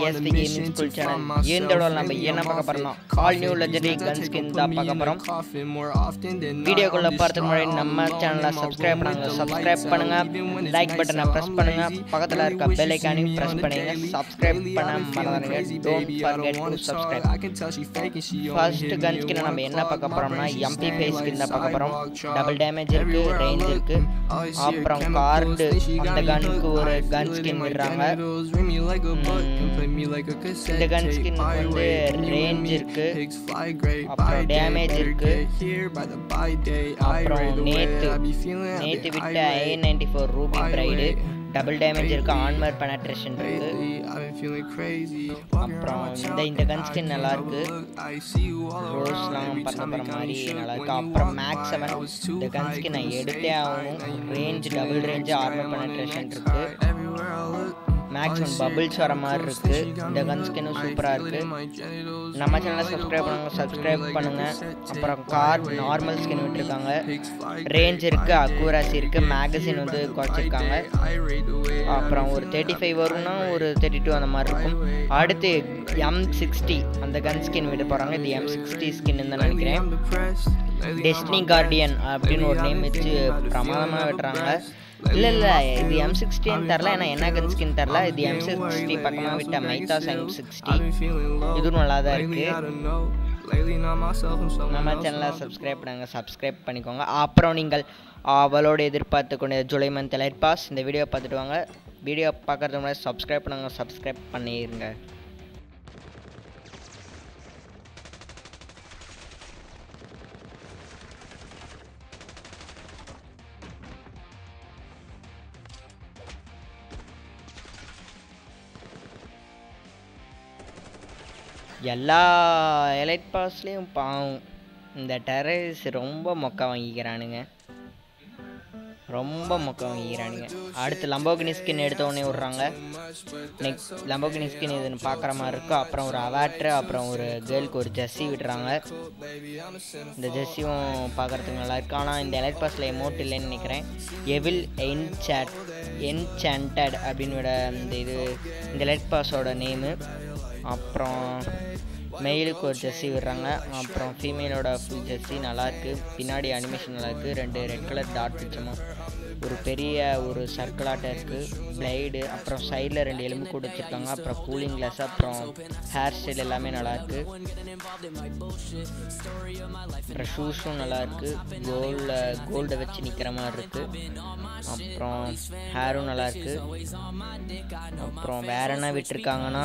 ASD Gaming School channel. இந்த வீடியோல நம்ம என்ன பார்க்க போறோம்னா all new legendary gun skin தான் பார்க்க போறோம். வீடியோக்குள்ள போறதுக்கு முன்னாடி நம்ம சேனலை சப்ஸ்கிரைப் பண்ணுங்க, லைக் பட்டனை பிரஸ் பண்ணுங்க, பக்கத்துல இருக்க பெல் ஐகானையும் பிரஸ் பண்ணுங்க. சப்ஸ்கிரைப் பண்ண மறந்துடாதீங்க. Don't forget to subscribe. First gun skin நம்ம என்ன பார்க்க போறோம்னா MP5 skin தான் பார்க்க போறோம். டபுள் டேமேஜ் இருக்கு, ரேஞ்ச் இருக்கு, அப்புறம் கார்டு அந்த கன்னுக்கு ஒரு கன் ஸ்கின் விடுறாங்க. இந்த கன் ஸ்கின் வந்து ரேஞ்ச் இருக்கு, அப்புறம் டேமேஜ் இருக்கு, அப்புறம் நேத்து விட்ட A94 ruby pride double damage இருக்கு, ஆர்மர் பெனட்ரேஷன் இருக்கு. அப்புறம் இந்த கன் ஸ்கின் நல்லா இருக்கு, ரோஸ்லாம் பண்ண மாதிரி நல்லா இருக்கு. அப்புறம் மேக்ஸ் 7 இந்த கன் ஸ்கின் நான் எடுத்தே ஆகணும். Range double range, armour penetration இருக்கு, மேக்ஸ் 1 பபிள்ஸ் வர மாதிரி இருக்கு. இந்த கன் ஸ்கின்னும் சூப்பராக இருக்கு. நம்ம சேனலை சப்ஸ்கிரைப் பண்ணுங்க. அப்புறம் கார் நார்மல் ஸ்கின் விட்டுருக்காங்க, ரேஞ்ச் இருக்கு, அக்யூரசி இருக்கு, மேகசின் வந்து குறைச்சிருக்காங்க. அப்புறம் ஒரு 35 வரும்னா ஒரு 32 அந்த மாதிரி இருக்கும். அடுத்து M60 அந்த கன் ஸ்கின் விட போகிறாங்க. இது M60 ஸ்கின் தான் நினைக்கிறேன். டெஸ்டினி கார்டியன் அப்படின்னு ஒரு நேம் வச்சு பிரமாதமாக விட்டுறாங்க. இல்லை இது M60 தரல, ஏன்னா என்ன கன் ஸ்கின் தரல. இது M60 பக்கமாக விட்ட மைத்தாஸ் M60 இதுவும் நல்லா தான் இருக்கு. நம்ம சேனலை சப்ஸ்கிரைப் பண்ணிக்கோங்க. அப்புறம் நீங்கள் அவளோட எதிர்பார்த்து கொண்ட ஜூலை மந்த் எலைட் பாஸ் இந்த வீடியோ பார்த்துட்டு வாங்க. வீடியோ பார்க்கறதுக்கு முன்னாடி சப்ஸ்கிரைப் பண்ணிடுங்க. எல்லா எலைட் பாஸ்லேயும் பாவம் இந்த டெரரிஸ் ரொம்ப மொக்க வாங்கிக்கிறானுங்க. அடுத்து லம்போகினி ஸ்கின் எடுத்தோடனே விட்றாங்க. நெக்ஸ்ட் லம்போகினி ஸ்கின் இதுன்னு பார்க்குற மாதிரி இருக்கும். அப்புறம் ஒரு அவாட்ரு, அப்புறம் ஒரு கேர்ளுக்கு ஒரு ஜெர்சி விடுறாங்க. இந்த ஜெர்சியும் பார்க்குறதுக்கு நல்லா இருக்கு. ஆனால் இந்த எலைட் பாஸில் எமௌண்ட் இல்லைன்னு நினைக்கிறேன். எவில் என்சாண்டட் அப்படின்னு விட இந்த எலைட் பாஸோட நேமு. அப்புறம் மெயிலுக்கு ஒரு ஜெர்சி விடுறாங்க. அப்புறம் ஃபீமேலோட ஃபுல் ஜெர்சி நல்லாயிருக்கு. பின்னாடி அனிமேஷன் நல்லாயிருக்கு. 2 ரெட் கலர் டாட் வச்சோமா, ஒரு பெரிய ஒரு சர்க்கிளாட்டம் இருக்குது, பிளைடு, அப்புறம் சைடில் 2 எலும்பு கூட வச்சுருக்காங்க. அப்புறம் கூலிங் கிளாஸ், அப்புறம் ஹேர் ஸ்டைல் எல்லாமே நல்லாயிருக்கு. அப்புறம் ஷூஸும் நல்லாயிருக்கு, கோல்டை வச்சு நிற்கிற மாதிரி இருக்குது. அப்புறம் ஹேரும் நல்லாயிருக்கு. அப்புறம் வேறு என்ன விட்டுருக்காங்கன்னா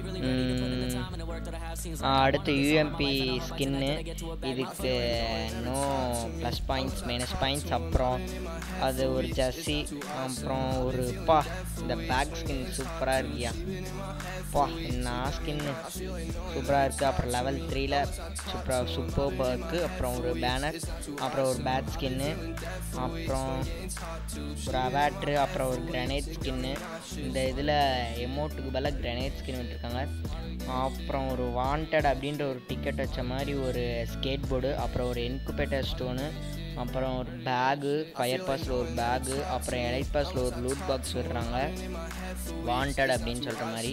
அடுத்து UMP ஸ்கின்னு, இதுக்கு no plus points minus points. அப்புறம் அது ஒரு ஜெர்சி, அப்புறம் ஒரு இந்த பேக் ஸ்கின் சூப்பராக இருக்கியா என்ன ஸ்கின்னு சூப்பராக இருக்குது. அப்புறம் லெவல் 3ல் சூப்பராக இருக்குது. அப்புறம் ஒரு பேனர், அப்புறம் ஒரு பேட் ஸ்கின்னு, அப்புறம் ஒரு அவாட்ரு, அப்புறம் ஒரு கிரனேட் ஸ்கின்னு. இந்த இதில் எமௌண்ட்டுக்கு பதிலாக கிரனேட் ஸ்கின் விட்டுருக்காங்க. அப்புறம் ஒரு வாண்டட் அப்படின்ற ஒரு டிக்கெட் வச்ச மாதிரி ஒரு ஸ்கேட் போர்டு, அப்புறம் ஒரு இன்குபேட்டர் ஸ்டோனு, அப்புறம் ஒரு பேகு, ஃபயர் பாஸில் ஒரு பேகு, அப்புறம் எலைட் பாஸில் ஒரு லூட் பாக்ஸ் விடுறாங்க வாண்டட் அப்படின்னு சொல்கிற மாதிரி.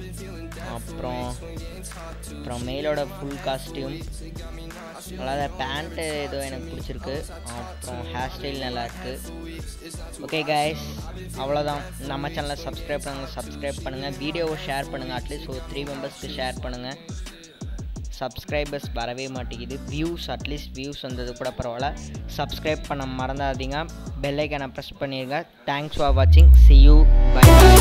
அப்புறம் மெயிலோட ஃபுல் காஸ்டியூம் நல்லா, பேண்ட்டு ஏதோ எனக்கு பிடிச்சிருக்கு. அப்புறம் ஹேர் ஸ்டைல் நல்லாயிருக்கு. ஓகே கைஸ், அவ்வளோதான். நம்ம சேனலை சப்ஸ்கிரைப் பண்ணுங்கள், வீடியோவை ஷேர் பண்ணுங்கள். அட்லீஸ்ட் ஒரு 3 மெம்பர்ஸ்க்கு ஷேர் பண்ணுங்கள். சப்ஸ்கிரைபர்ஸ் வரவே மாட்டேங்குது. அட்லீஸ்ட் வியூஸ் வந்தது கூட பரவாயில்ல. சப்ஸ்கிரைப் பண்ண மறந்துடாதீங்க. பெல் ஐக்கானை ப்ரெஸ் பண்ணிடுங்க. தேங்க்ஸ் ஃபார் வாட்சிங். see you, bye.